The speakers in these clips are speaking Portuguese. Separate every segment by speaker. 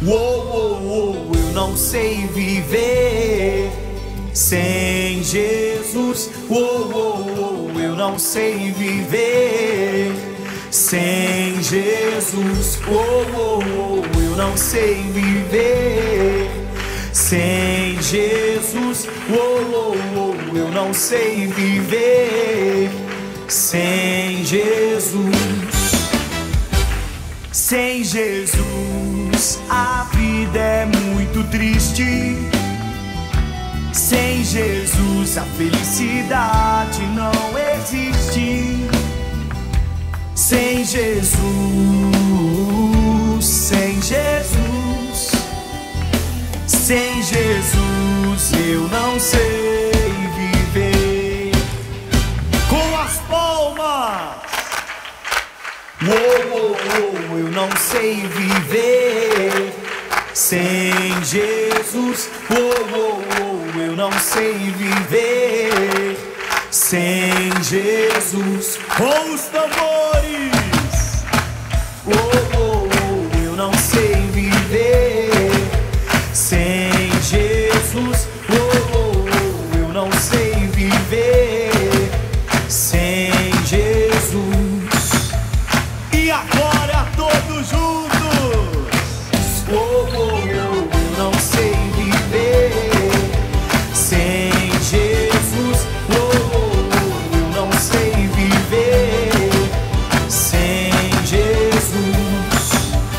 Speaker 1: Eu não sei viver sem Jesus. Eu não sei viver sem Jesus. Eu não sei viver sem Jesus. Eu não sei viver sem Jesus. Sem Jesus a vida é muito triste. Sem Jesus a felicidade não existe. Sem Jesus, sem Jesus, sem Jesus eu não sei viver. Com as palmas. Eu não sei viver sem Jesus. Eu não sei viver sem Jesus. Com os tambores. Eu não sei viver sem Jesus. Eu não sei viver sem Jesus. E agora todos juntos. Eu não sei viver sem Jesus. Eu não sei viver sem Jesus.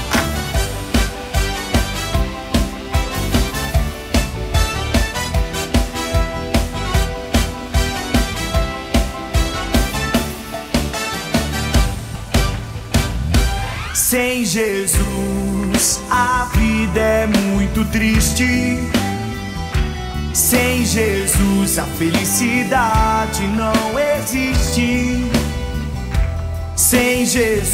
Speaker 1: Sem Jesus a vida é muito triste. Sem Jesus a felicidade não existe. Sem Jesus,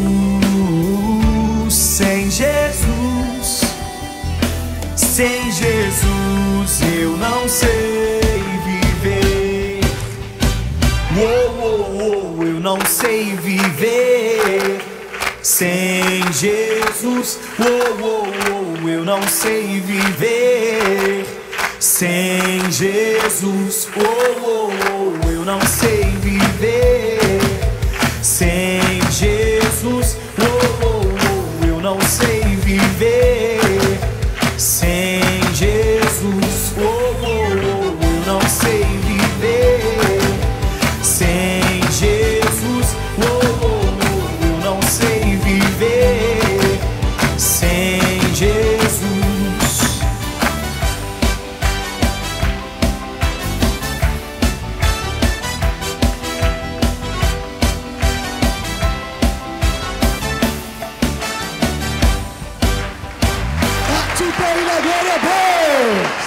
Speaker 1: sem Jesus, sem Jesus eu não sei viver. Eu não sei viver sem Jesus. Eu não sei viver sem Jesus. Eu não sei viver sem Jesus. Eu não sei viver sem Jesus. Eu não sei viver sem Jesus. Eu não sei viver sem Jesus.
Speaker 2: Bate o pé e na glória a Deus!